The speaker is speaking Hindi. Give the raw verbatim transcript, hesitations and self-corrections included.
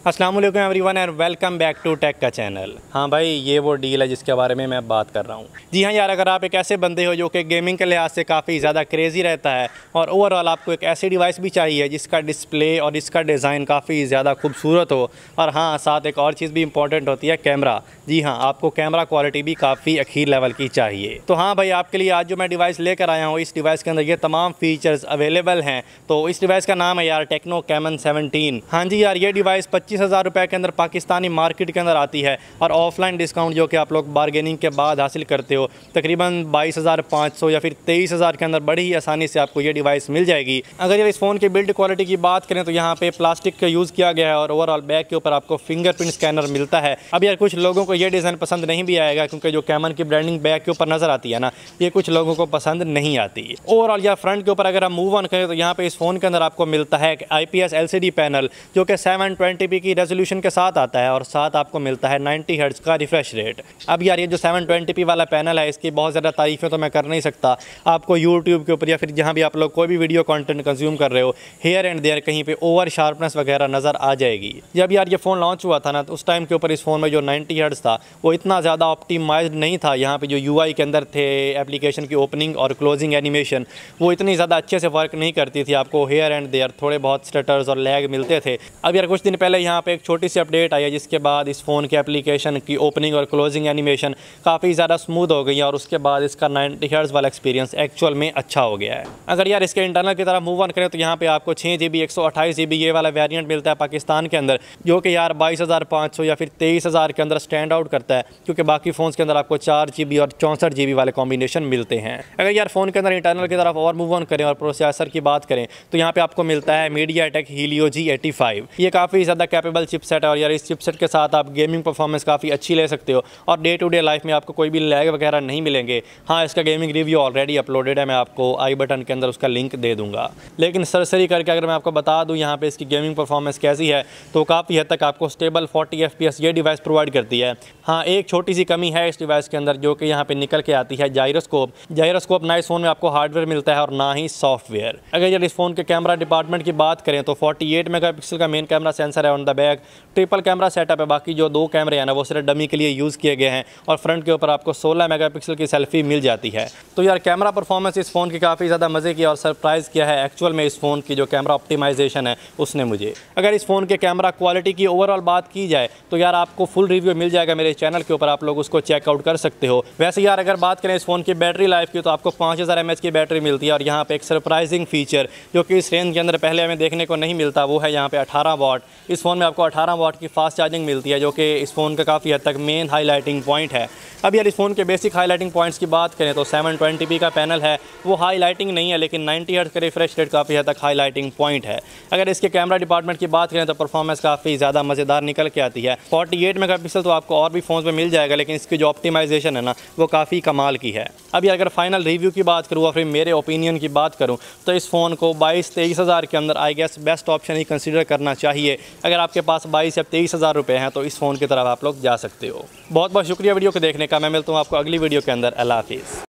अस्सलाम वालेकुम everyone and welcome back to tech का चैनल। हाँ भाई, ये वो डील है जिसके बारे में मैं बात कर रहा हूँ। जी हाँ यार, अगर आप एक ऐसे बंदे हो जो कि गेमिंग के लिहाज से काफ़ी ज़्यादा क्रेज़ी रहता है और ओवरऑल आपको एक ऐसी डिवाइस भी चाहिए जिसका डिस्प्ले और इसका डिज़ाइन काफ़ी ज़्यादा खूबसूरत हो, और हाँ साथ एक और चीज़ भी इंपॉर्टेंट होती है, कैमरा। जी हाँ, आपको कैमरा क्वालिटी भी काफ़ी अखीर लेवल की चाहिए। तो हाँ भाई, आपके लिए आज जो मैं डिवाइस लेकर आया हूँ, इस डिवाइस के अंदर ये तमाम फीचर्स अवेलेबल हैं। तो इस डिवाइस का नाम है यार टेक्नो सेवनटीन। हाँ जी यार, ये डिवाइस पच्चीस हज़ार रुपये के अंदर पाकिस्तानी मार्केट के अंदर आती है और ऑफलाइन डिस्काउंट जो कि आप लोग बारगेनिंग के बाद हासिल करते हो, तकरीबन बाईस हज़ार पाँच सौ या फिर तेईस हज़ार के अंदर बड़ी ही आसानी से आपको ये डिवाइस मिल जाएगी। अगर ये इस फ़ोन की बिल्ड क्वालिटी की बात करें तो यहाँ पे प्लास्टिक का यूज़ किया गया है और ओवरऑल बैक के ऊपर आपको फिंगरप्रिंट स्कैनर मिलता है। अब यार कुछ लोगों को ये डिज़ाइन पसंद नहीं भी आएगा, क्योंकि जो कैमन की ब्रांडिंग बैक के ऊपर नज़र आती है ना, ये कुछ लोगों को पसंद नहीं आती। ओवरऑल या फ्रंट के ऊपर अगर हम मूव ऑन करें तो यहाँ पे इस फ़ोन के अंदर आपको मिलता है I P S L C D panel जो कि सेवन ट्वेंटी पी की रेजोल्यूशन के साथ आता है और साथ आपको मिलता है नाइंटी हर्ट्ज़ का रिफ्रेश रेट। अब यार ये जो सेवन ट्वेंटी पी वाला पैनल है, इसकी बहुत ज़्यादा तारीफ़ें तो मैं कर नहीं सकता। आपको यूट्यूब के ऊपर या फिर जहाँ भी आप लोग कोई भी वीडियो कंटेंट कंज्यूम कर रहे हो, हेयर एंड देयर कहीं पे ओवर शार्पनेस वगैरह नज़र आ जाएगी। जब यार ये फ़ोन लॉन्च हुआ था ना, तो उस टाइम के ऊपर इस फ़ोन में जो नाइंटी हर्ट्ज़ था वो इतना ज़्यादा ऑप्टिमाइज्ड नहीं था। यहाँ पे जो यू आई के अंदर थे, एप्लीकेशन की ओपनिंग और क्लोजिंग एनिमेशन, वो इतनी ज़्यादा अच्छे से वर्क नहीं करती थी। आपको हेयर एंड देयर थोड़े बहुत स्टटर्स और लैग मिलते थे। अब यार कुछ दिन पहले यहाँ पे एक छोटी सी अपडेट आई है, जिसके बाद इस फ़ोन के एप्लीकेशन की ओपनिंग और क्लोजिंग एनिमेशन काफ़ी ज़्यादा स्मूथ हो गई है और उसके बाद इसका नाइंटी हर्ट्ज़ वाला एक्सपीरियंस एक्चुअल में अच्छा हो गया है। अगर यार इसके इंटरनल की तरफ मूव ऑन करें तो यहाँ पे आपको छः जी बी एक सौ अट्ठाईस जी बी ये वाला वेरिएंट मिलता है पाकिस्तान के अंदर, जो कि यार बाईस हज़ार पाँच सौ या फिर तेईस हज़ार के अंदर स्टैंड आउट करता है, क्योंकि बाकी फ़ोन्स के अंदर आपको चार जी बी और चौंसठ जी बी वाले कॉम्बिनेशन मिलते हैं। अगर यार फ़ोन के अंदर इंटरनल की तरफ और मूव ऑन करें और प्रोसेसर की बात करें तो यहाँ पे आपको मिलता है MediaTek Helio G eighty five. ये काफ़ी ज़्यादा कैपेबल चिपसेट है और यार इस चिपसेट के साथ आप गेमिंग परफॉर्मेंस काफ़ी अच्छी ले सकते हो और डे टू डे लाइफ में आपको कोई भी लैग वगैरह नहीं मिलेंगे। हाँ, इसका गेमिंग रिव्यू ऑलरेडी अपलोडेड है, मैं आपको आई बटन के अंदर उसका लिंक दे दूंगा। लेकिन सरसरी करके अगर मैं आपको बता दूं यहाँ पे इसकी गेमिंग परफॉर्मेंस कैसी है, तो काफ़ी हद तक आपको stable forty F P S ये डिवाइस प्रोवाइड करती है। हाँ, एक छोटी सी कमी है इस डिवाइस के अंदर जो कि यहाँ पे निकल के आती है, जायरोस्कोप। जायरोस्कोप ना इस फ़ोन में आपको हार्डवेयर मिलता है और ना ही सॉफ्टवेयर। अगर यार इस फ़ोन के कैमरा डिपार्टमेंट की बात करें तो फोर्टी एट मेगा पिक्सल का मेन कैमरा सेंसर है on the back, triple camera setup है। बाकी जो दो कैमरे हैं ना, वो सिर्फ डमी के लिए यूज़ किए गए हैं और फ्रंट के ऊपर आपको सोलह मेगापिक्सल की सेल्फी मिल जाती है। तो यार कैमरा परफॉर्मेंस इस फ़ोन की काफ़ी ज़्यादा मज़े की और सरप्राइज़ किया है एक्चुअल में इस फ़ोन की जो कैमरा ऑप्टिमाइजेशन है उसने मुझे। अगर इस फ़ोन के कैमरा क्वालिटी की ओवरऑल बात की जाए तो यार आपको फुल रिव्यू मिल जाएगा मेरे चैनल के ऊपर, आप लोग उसको चेकआउट कर सकते हो। वैसे यार अगर बात करें इस फ़ोन की बैटरी लाइफ की तो आपको पाँच हज़ार एम एच की बैटरी मिलती है और यहाँ पर एक सरप्राइजिंग फीचर जो कि इस रेंज के अंदर पहले हमें देखने को नहीं मिलता, वो है यहाँ पर अठारह वाट। इस फ़ोन में आपको अठारह वाट की फास्ट चार्जिंग मिलती है, जो कि इस फ़ोन का काफ़ी हद तक मेन हाईलाइटिंग पॉइंट है। अब यार इस फ़ोन के बेसिक हाईलाइटिंग पॉइंट्स की बात करें तो सेवन ट्वेंटी पी का पैनल है, वो हाईलाइटिंग नहीं है, लेकिन नाइंटी हर्ट्ज़ का रिफ्रेश रेट काफ़ी हद तक हाईलाइटिंग पॉइंट है। अगर इसके कैमरा डिपार्टमेंट की बात करें तो परफॉर्मेंस काफ़ी ज़्यादा मज़ेदार निकल के आती है। फोर्टी एट मेगापिक्सल तो आपको और भी फ़ोन में मिल जाएगा, लेकिन इसकी जो ऑप्टिमाइजेशन है ना, वो काफ़ी कमाल की है। अब यार अगर फाइनल रिव्यू की बात करूँ और फिर मेरे ओपिनियन की बात करूँ तो इस फ़ोन को बाईस तेईस हज़ार के अंदर आई गेस बेस्ट ऑप्शन ही कंसिडर करना चाहिए। अगर आपके पास बाईस या तेईस हज़ार रुपये हैं तो इस फ़ोन की तरफ आप लोग जा सकते हो। बहुत बहुत शुक्रिया वीडियो को देखने का। मैं मिलता हूँ आपको अगली वीडियो के अंदर। अल्लाह हाफिज़।